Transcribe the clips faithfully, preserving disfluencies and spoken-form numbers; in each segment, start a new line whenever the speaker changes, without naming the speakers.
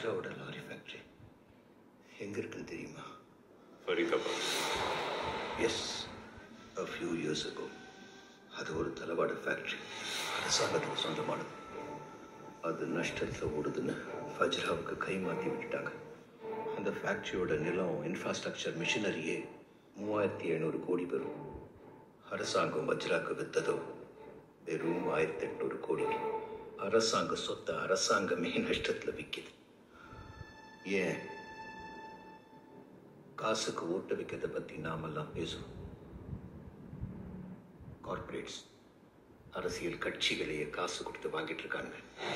வஜ்ராவோட lorry factory எங்க இருக்குன்னு தெரியுமா?
Faridabad.
Yes, a few years ago அது ஒரு தளவாட ஃபேக்டரி, அரசாங்கத்துக்கு சொந்தமானது. அது நஷ்டத்தில் ஓடுதுன்னு வஜ்ராவுக்கு கை மாற்றி விட்டுட்டாங்க. அந்த ஃபேக்டரியோட நிலம், இன்ஃப்ராஸ்ட்ரக்சர், மிஷினரியே மூவாயிரத்தி ஐநூறு கோடி பெறும். அரசாங்கம் வஜ்ராக்கு வித்ததோ வெறும் ஆயிரத்தி எட்நூறு கோடிக்கு. அரசாங்க சொத்தை அரசாங்கமே நஷ்டத்தில் விற்கிது. ஏன்? காசுக்கு ஓட்டு வைக்கிறத பற்றி நாமெல்லாம் பேசுவோம். கார்பரேட்ஸ், அரசியல் கட்சிகளையே காசு கொடுத்து வாங்கிட்டு இருக்காங்க.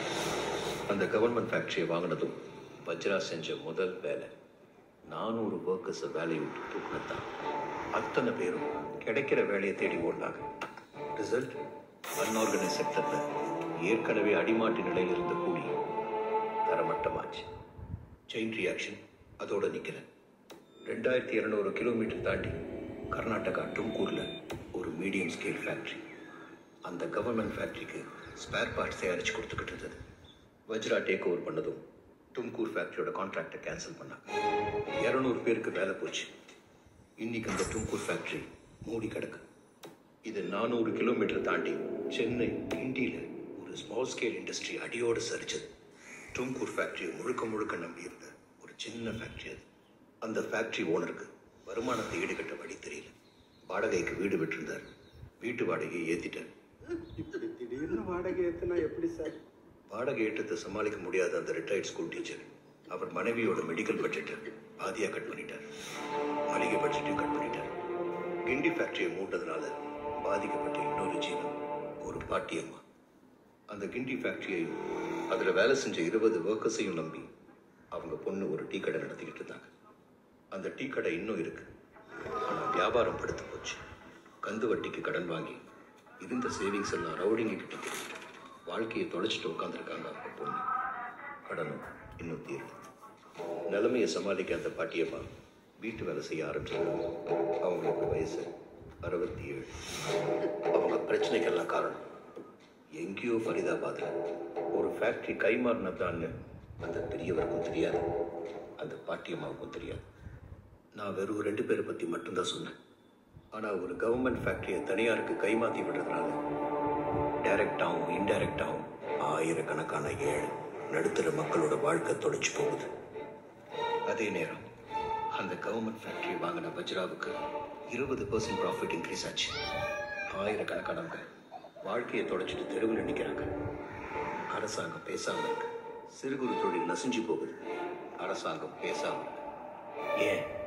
அந்த கவர்மெண்ட் ஃபேக்டரியை வாங்கினதும் வஜ்ரா செஞ்ச முதல் வேலை நானூறு ஒர்க்கர்ஸை வேலையை விட்டு தூக்கினதான். அத்தனை பேரும் கிடைக்கிற வேலையை தேடி ஓடினாங்க. ரிசல்ட், அன்ஆர்கனைஸ் செக்டரில் ஏற்கனவே அடிமாட்டு நிலையில் இருந்த கூலி தரமட்டமாச்சு. செயின் ரியாக்ஷன் அதோட நிற்கல. ரெண்டாயிரத்தி இரநூறு கிலோமீட்டர் தாண்டி கர்நாடகா டும்கூரில் ஒரு மீடியம் ஸ்கேல் ஃபேக்ட்ரி. அந்த கவர்மெண்ட் ஃபேக்ட்ரிக்கு ஸ்பேர் பார்ட்ஸ் தயாரித்து கொடுத்துக்கிட்டு இருந்தது. வஜ்ரா டேக் ஓவர் பண்ணதும் டும்கூர் ஃபேக்ட்ரியோட கான்ட்ராக்டை கேன்சல் பண்ணாங்க. இரநூறு பேருக்கு வேலை போச்சு. இன்னைக்கு அந்த டும்கூர் ஃபேக்ட்ரி மூடி கிடக்கு. இது நானூறு கிலோமீட்டர் தாண்டி சென்னை கிண்டியில் ஒரு ஸ்மால் ஸ்கேல் இண்டஸ்ட்ரி அடியோடு சரிச்சது. டும்கூர் ஃபேக்ட்ரியை முழுக்க முழுக்க நம்பியிருந்த ஒரு சின்ன ஃபேக்ட்ரி அது. அந்த ஃபேக்ட்ரி ஓனருக்கு வருமானத்தை ஈடுகட்ட வழி தெரியல. வாடகைக்கு வீடு விட்டுருந்தார். வீட்டு வாடகையை ஏற்றிட்டார்.
இப்படி திடீர்னு வாடகை ஏற்றினா எப்படி சார்?
வாடகை ஏற்றத்தை சமாளிக்க முடியாத அந்த ரிட்டையர்ட் ஸ்கூல் டீச்சர் அவர் மனைவியோட மெடிக்கல் பட்ஜெட்டை பாதியாக கட் பண்ணிட்டார். மளிகை பட்ஜெட்டையும் கட் பண்ணிட்டார். கிண்டி ஃபேக்டரியை மூட்டதுனால பாதிக்கப்பட்ட இன்னொரு ஜீவன் ஒரு பாட்டியம்மா. அந்த கிண்டி ஃபேக்டரியையும் அதில் வேலை செஞ்ச இருபது ஒர்க்கர்ஸையும் நம்பி அவங்க பொண்ணு ஒரு டீ கடை நடத்திக்கிட்டு இருந்தாங்க. அந்த டீ கடை இன்னும் இருக்கு. ஆனால் வியாபாரம் படுத்து போச்சு. கந்து வட்டிக்கு கடன் வாங்கி இருந்த சேவிங்ஸ் எல்லாம் ரவுடிங்க கிட்ட கொடுத்துட்டு வாழ்க்கையை தொலைச்சிட்டு உட்காந்துருக்காங்க அவங்க பொண்ணு. கடனும் இன்னும் தீர்வு. நிலைமையை சமாளிக்க அந்த பாட்டியம்மா வீட்டு வேலை செய்ய ஆரம்பிச்சாங்க. அவங்களுக்கு வயசு அறுபத்தி ஏழு. அவங்க பிரச்சனைக்கெல்லாம் காரணம் எங்கேயோ ஃபரீதாபாத்தில் ஒரு ஃபேக்ட்ரி கைமாறினதான்னு அந்த பெரியவருக்கும் தெரியாது, அந்த பாட்டியம்மாவுக்கும் தெரியாது. நான் வெறும் ரெண்டு பேரை பற்றி மட்டும்தான் சொன்னேன். ஆனால் ஒரு கவர்மெண்ட் ஃபேக்டரியை தனியாருக்கு கைமாற்றி விடுறதுனால டைரக்டாகவும் இன்டைரக்டாகவும் ஆயிரக்கணக்கான ஏழை நடுத்தர மக்களோட வாழ்க்கை தொலைச்சு போகுது. அதே நேரம் அந்த கவர்மெண்ட் ஃபேக்டரி வாங்கின வஜ்ராவுக்கு இருபது பர்சன்ட் ப்ராஃபிட் இன்க்ரீஸ் ஆச்சு. ஆயிரக்கணக்கானவங்க வாழ்க்கையை தொலைச்சிட்டு தெருவில் நிற்கிறாங்க. அரசாங்கம் பேசாம இருக்கு. சிறு குறு தொழில் நசிஞ்சு போகுது. அரசாங்கம் பேசாம இருக்கு. ஏன்?